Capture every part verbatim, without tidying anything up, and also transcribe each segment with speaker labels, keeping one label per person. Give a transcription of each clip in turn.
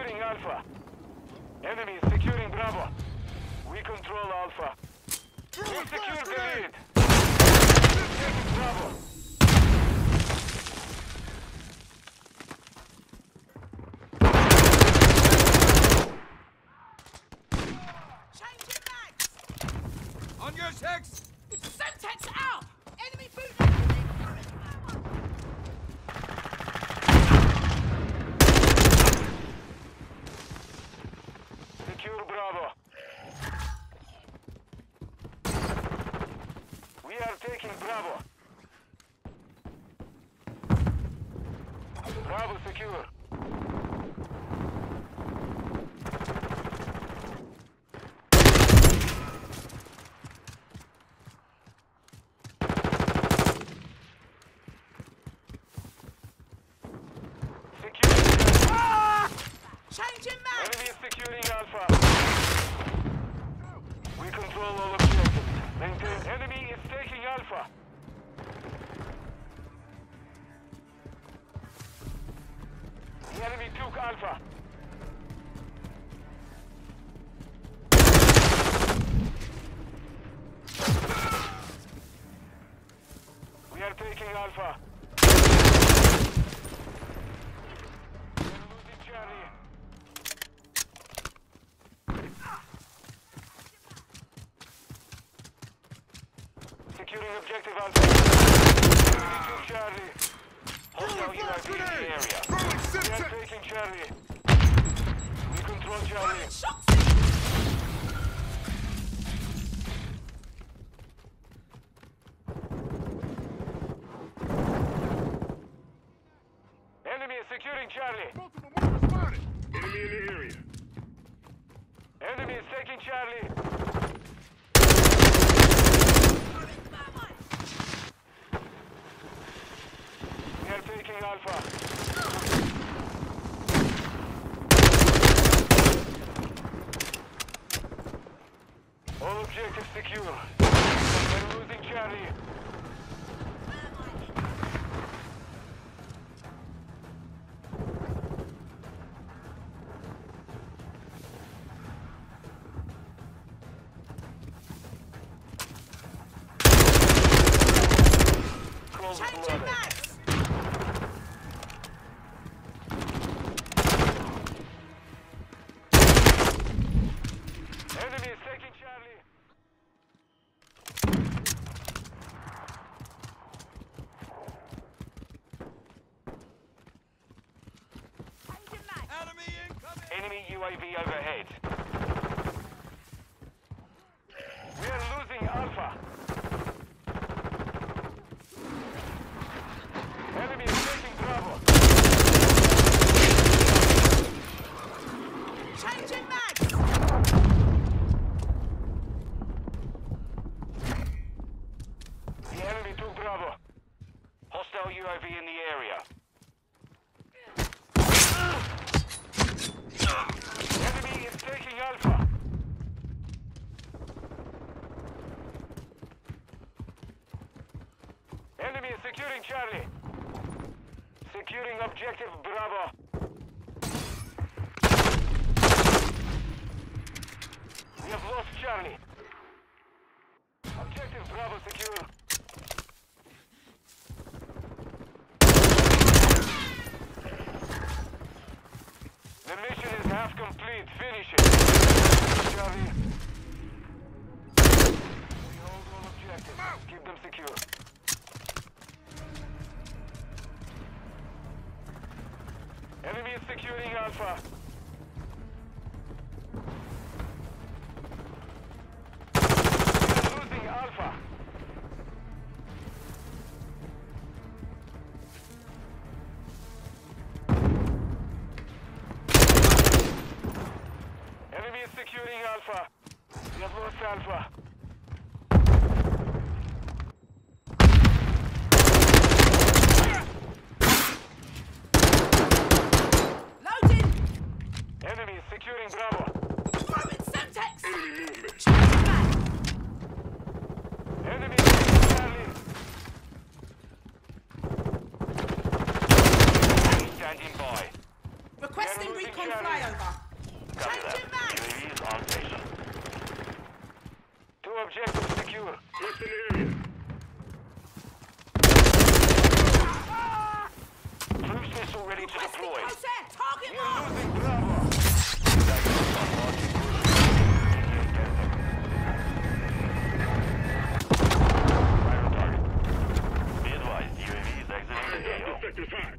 Speaker 1: securing Alpha. Enemy is securing Bravo. We control Alpha. We secured the lead. Taking Bravo.
Speaker 2: Changing mags!
Speaker 3: On your six!
Speaker 2: Semtex out! Enemy bootleg!
Speaker 1: Secure Bravo. We are taking Bravo. Bravo secure.
Speaker 2: Changing mags!
Speaker 1: Enemy is securing Alpha. We control all objectives. Maintain. Enemy is taking Alpha. The enemy took Alpha. We are taking Alpha. We are losing Charlie. Securing objective Alpha. Enemy took Charlie. Hostile U A V in the area. We are taking Charlie. We control Charlie.
Speaker 2: Shots!
Speaker 1: Enemy is securing Charlie.
Speaker 4: Multiple movers spotted. Enemy in the area.
Speaker 1: Enemy is taking Charlie. We are taking Alpha. All objectives secure. We're losing Charlie. Cold
Speaker 2: Changing
Speaker 1: blooded.
Speaker 2: mags!
Speaker 1: Enemy is taking Charlie.
Speaker 2: Changing mags!
Speaker 3: Enemy incoming!
Speaker 1: Enemy U A V overhead. We are losing Alpha. Enemy is taking Bravo.
Speaker 2: Changing mags!
Speaker 1: The enemy took Bravo. Hostile U A V in the area. Enemy is taking Alpha. Enemy is securing Charlie. Securing objective Bravo. We have lost Charlie. Objective Bravo secure. The mission is half complete. Finish it. Charlie. We hold all objectives. Keep them secure. Enemy is securing Alpha. We're losing Alpha. Enemy is securing Alpha. We have lost Alpha.
Speaker 2: Loading!
Speaker 1: Enemy is securing Bravo.
Speaker 2: Throwing Semtex!
Speaker 4: Enemy movement.
Speaker 2: Changing mags!
Speaker 1: Enemy is taking Charlie. Standing by.
Speaker 2: Requesting
Speaker 1: We are losing
Speaker 2: recon
Speaker 1: Charlie.
Speaker 2: flyover.
Speaker 1: Two objectives secure.
Speaker 4: Western area.
Speaker 1: Cruise missile ready to
Speaker 2: Requesting
Speaker 1: deploy.
Speaker 2: close air. Target
Speaker 1: We are
Speaker 2: marked.
Speaker 1: losing Bravo. Right on target. Be advised, U A V is exiting the A O.
Speaker 4: Sector's hot.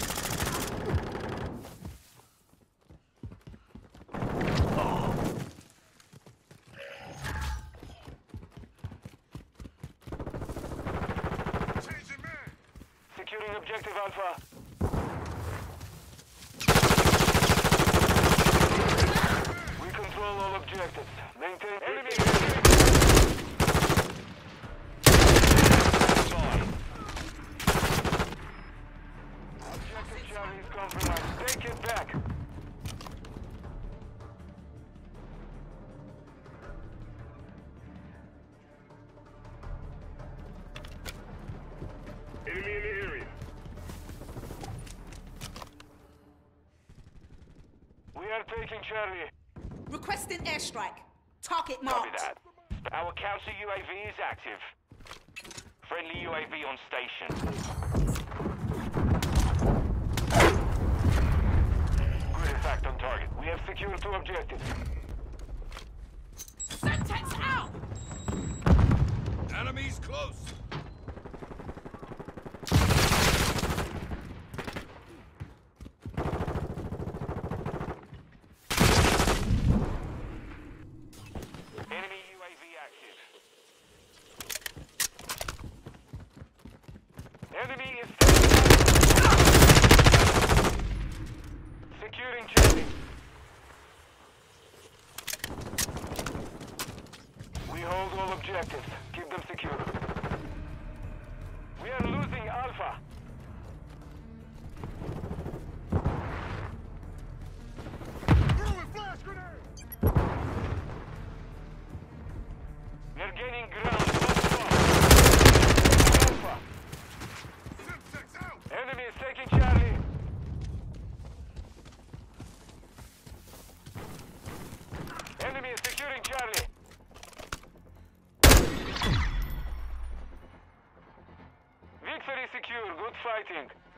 Speaker 4: Changing man.
Speaker 1: Securing objective Alpha. We control all objectives. Maintain enemy. Fine. Objective Charlie is compromised. Take it back.
Speaker 4: Enemy in the area.
Speaker 1: We are taking Charlie.
Speaker 2: Requesting airstrike. Target
Speaker 1: Copy
Speaker 2: marked.
Speaker 1: that. Our counter U A V is active. Friendly U A V on station. Good effect on target. We have secured two objectives.
Speaker 2: Semtex out.
Speaker 3: Enemies close.
Speaker 1: Enemy U A V active. Enemy is securing Charlie. We hold all objectives. Keep them secure. We are losing Alpha.
Speaker 4: Throwing flash grenade.
Speaker 1: We are gaining ground. Alpha.
Speaker 4: Semtex out.
Speaker 1: Enemy is taking Charlie. Enemy is securing Charlie. Victory secure. Good fighting.